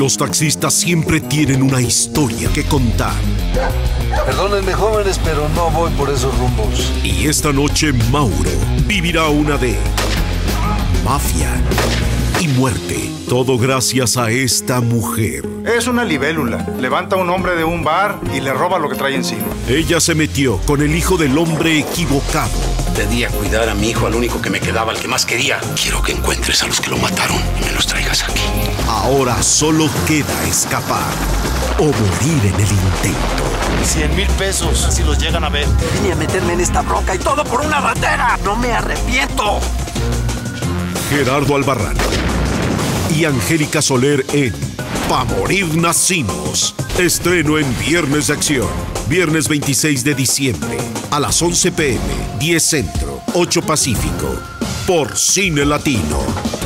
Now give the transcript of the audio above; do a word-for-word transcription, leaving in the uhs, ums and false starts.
Los taxistas siempre tienen una historia que contar. Perdónenme, jóvenes, pero no voy por esos rumbos. Y esta noche Mauro vivirá una de mafia y muerte. Todo gracias a esta mujer. Es una libélula. Levanta a un hombre de un bar y le roba lo que trae encima. Ella se metió con el hijo del hombre equivocado. Pedí a cuidar a mi hijo, al único que me quedaba, al que más quería. Quiero que encuentres a los que lo mataron y me los traigas aquí. Ahora solo queda escapar o morir en el intento. Cien mil pesos si los llegan a ver. Vine a meterme en esta bronca y todo por una ratera. No me arrepiento. Gerardo Albarrán y Angélica Soler en Pa' Morir Nacimos. Estreno en Viernes de Acción. Viernes veintiséis de diciembre a las once p m, diez Centro, ocho Pacífico. Por Cine Latino.